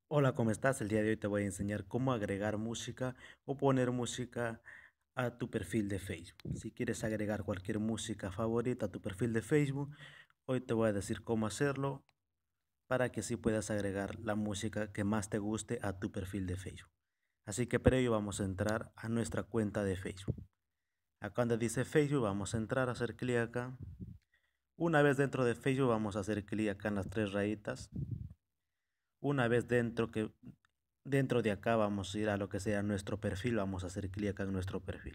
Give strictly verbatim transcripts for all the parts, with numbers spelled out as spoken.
Hola, ¿cómo estás? El día de hoy te voy a enseñar cómo agregar música o poner música a tu perfil de Facebook. Si quieres agregar cualquier música favorita a tu perfil de Facebook, hoy te voy a decir cómo hacerlo para que así puedas agregar la música que más te guste a tu perfil de Facebook. Así que para ello vamos a entrar a nuestra cuenta de Facebook. Acá donde dice Facebook vamos a entrar, a hacer clic acá. Una vez dentro de Facebook vamos a hacer clic acá en las tres rayitas. Una vez dentro que Dentro de acá vamos a ir a lo que sea nuestro perfil, vamos a hacer clic acá en nuestro perfil.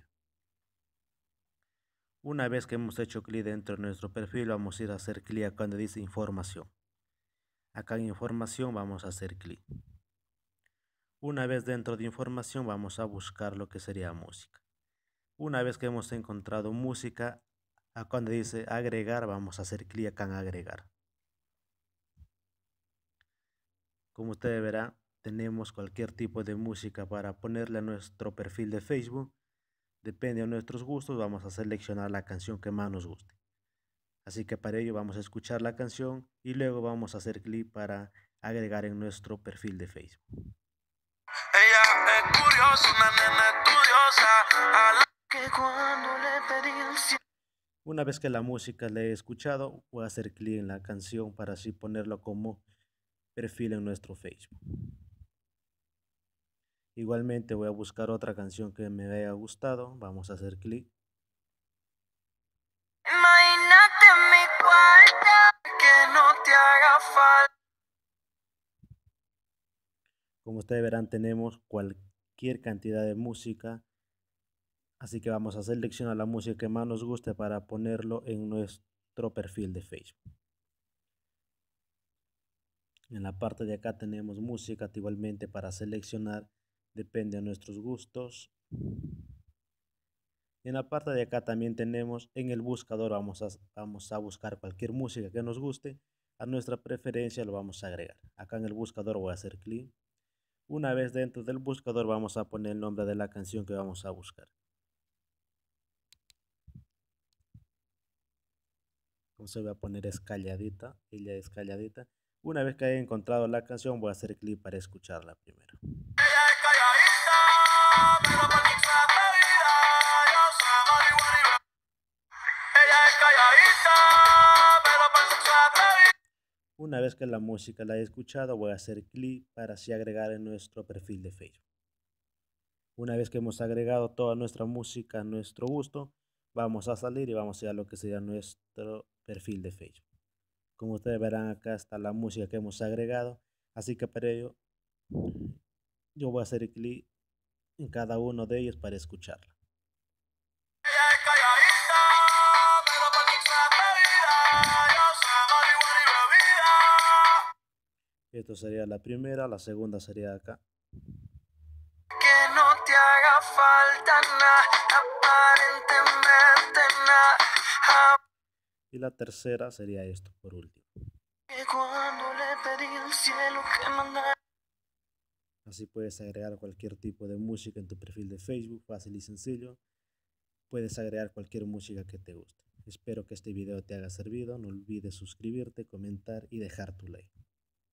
Una vez que hemos hecho clic dentro de nuestro perfil, vamos a ir a hacer clic acá donde dice información. Acá en información vamos a hacer clic. Una vez dentro de información vamos a buscar lo que sería música. Una vez que hemos encontrado música, acá donde dice agregar, vamos a hacer clic acá en agregar. Como ustedes verán, tenemos cualquier tipo de música para ponerle a nuestro perfil de Facebook. Depende de nuestros gustos, vamos a seleccionar la canción que más nos guste. Así que para ello vamos a escuchar la canción y luego vamos a hacer clic para agregar en nuestro perfil de Facebook. Ella es curiosa, una nena estudiosa, a la que cuando le pedí el cielo. Una vez que la música la he escuchado, voy a hacer clic en la canción para así ponerlo como perfil en nuestro Facebook. Igualmente voy a buscar otra canción que me haya gustado, vamos a hacer clic. Imagínate mi cuarto, que no te haga falta. Como ustedes verán, tenemos cualquier cantidad de música, así que vamos a seleccionar la música que más nos guste para ponerlo en nuestro perfil de Facebook. En la parte de acá tenemos música igualmente para seleccionar, depende de nuestros gustos. En la parte de acá también tenemos en el buscador, vamos a, vamos a buscar cualquier música que nos guste, a nuestra preferencia lo vamos a agregar. Acá en el buscador voy a hacer clic. Una vez dentro del buscador vamos a poner el nombre de la canción que vamos a buscar. Entonces voy a poner escalladita, ella es calladita. Una vez que haya encontrado la canción voy a hacer clic para escucharla primero. Una vez que la música la he escuchado, voy a hacer clic para así agregar en nuestro perfil de Facebook. Una vez que hemos agregado toda nuestra música a nuestro gusto, vamos a salir y vamos a ir a lo que sería nuestro perfil de Facebook. Como ustedes verán, acá está la música que hemos agregado, así que para ello yo voy a hacer clic en cada uno de ellos para escucharla. Esto sería la primera, la segunda sería acá. Que no te haga falta nada, aparentemente nada. Y la tercera sería esto, por último. Que cuando le pedí al cielo que mandara. Así puedes agregar cualquier tipo de música en tu perfil de Facebook, fácil y sencillo. Puedes agregar cualquier música que te guste. Espero que este video te haya servido. No olvides suscribirte, comentar y dejar tu like.